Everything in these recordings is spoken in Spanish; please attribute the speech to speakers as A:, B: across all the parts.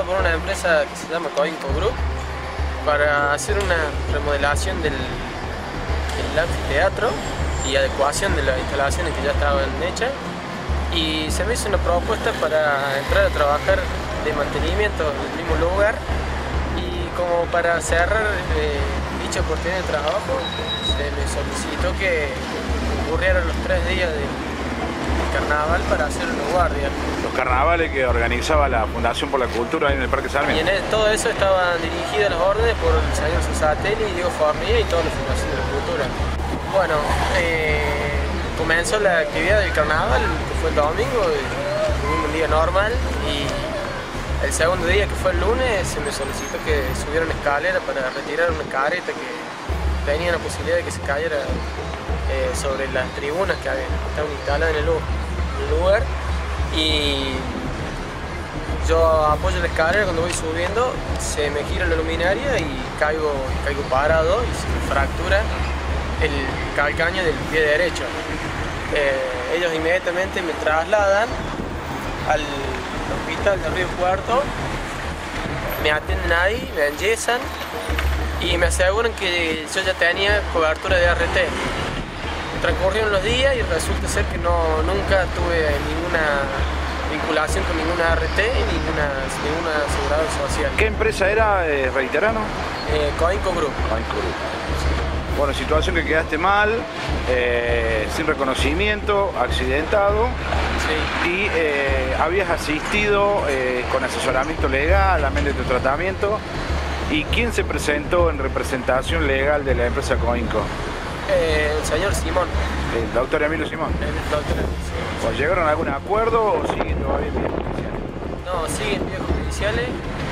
A: contratado por una empresa que se llama Coinco Group para hacer una remodelación del anfiteatro y adecuación de las instalaciones que ya estaban hechas, y se me hizo una propuesta para entrar a trabajar de mantenimiento en el mismo lugar, y como para cerrar dicha oportunidad de trabajo se me solicitó que concurrieran los 3 días de carnaval para hacer una guardia.
B: Los carnavales que organizaba la Fundación por la Cultura ahí en el Parque Sarmiento.
A: Y en todo eso estaban dirigidas las órdenes por el señor Sosatelli, Diego Fornilla y toda la Fundación de la Cultura. Bueno, comenzó la actividad del carnaval, que fue el domingo, un día normal, y el segundo día, que fue el lunes, se me solicitó que subiera una escalera para retirar una careta que tenía la posibilidad de que se cayera sobre las tribunas que estaban instaladas en el lugar, y yo apoyo la escalera. Cuando voy subiendo se me gira la luminaria y caigo parado y se me fractura el calcaño del pie derecho. Ellos inmediatamente me trasladan al hospital de Río Cuarto, me atienden ahí, me enyesan y me aseguran que yo ya tenía cobertura de ART. Transcurrieron los días y resulta ser que nunca tuve ninguna vinculación con ninguna ART ni ninguna aseguradora social.
B: ¿Qué empresa era, reiterano?
A: Coinco Group.
B: Coinco Group. Bueno, situación que quedaste mal, sin reconocimiento, accidentado.
A: Sí.
B: Y habías asistido con asesoramiento legal, amén de tu tratamiento. ¿Y quién se presentó en representación legal de la empresa Coinco?
A: El señor Simón.
B: El doctor Emilio Simón.
A: El doctor Emilio Simón.
B: ¿O llegaron a algún acuerdo o siguen todavía en vías judiciales?
A: No, siguen vías judiciales.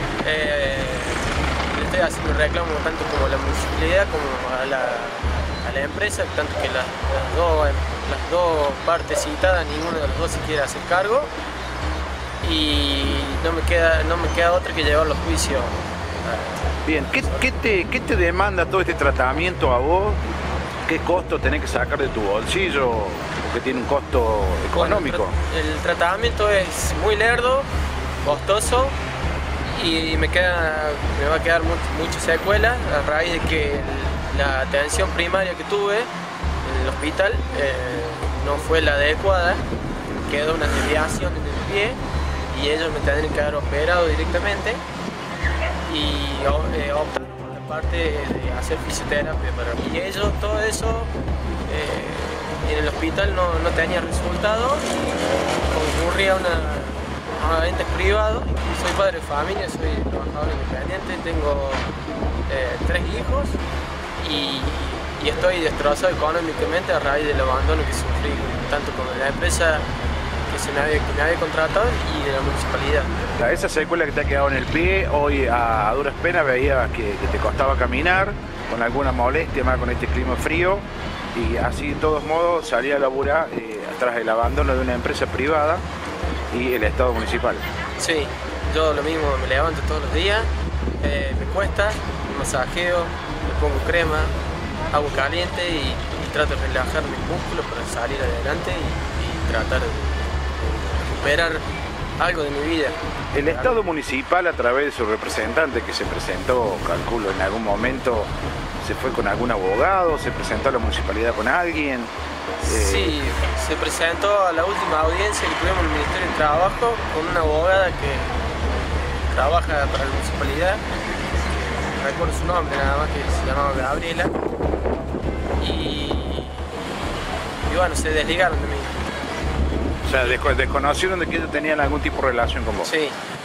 A: Le estoy haciendo reclamo tanto como a la municipalidad como a la empresa, tanto que las dos partes citadas, ninguna de las dos se quiere hacer cargo, y no me queda otra que llevarlo a juicio.
B: Bien, ¿qué te demanda todo este tratamiento a vos? ¿Qué costo tenés que sacar de tu bolsillo? Porque tiene un costo económico.
A: Bueno, el tratamiento es muy lerdo, costoso, y me va a quedar mucha secuela a raíz de que la atención primaria que tuve en el hospital no fue la adecuada. Quedó una desviación en el pie y ellos me tendrían que haber operado directamente, y optaron por la parte de hacer fisioterapia para mí. Y ellos, todo eso en el hospital no tenía resultado, concurrí a entes privados. Soy padre de familia, soy trabajador independiente, tengo 3 hijos y estoy destrozado económicamente a raíz del abandono que sufrí, tanto con la empresa que me había contratado y de la municipalidad.
B: Esa secuela que te ha quedado en el pie, hoy a duras penas veías que te costaba caminar, con alguna molestia más con este clima frío, y así de todos modos salía a laburar atrás del abandono de una empresa privada y el Estado municipal.
A: Sí, yo lo mismo, me levanto todos los días, me cuesta, me masajeo, me pongo crema, agua caliente y trato de relajar mis músculos para salir adelante y tratar de recuperar algo de mi vida.
B: El Estado municipal, a través de su representante que se presentó, calculo, en algún momento, ¿se fue con algún abogado? ¿Se presentó a la municipalidad con alguien?
A: Sí, se presentó a la última audiencia que tuvimos en el Ministerio de Trabajo con una abogada que trabaja para la municipalidad, no recuerdo su nombre nada más, que se llamaba Gabriela, y bueno, se desligaron de mí.
B: O sea, desconocieron de que ellos tenían algún tipo de relación con vos.
A: Sí.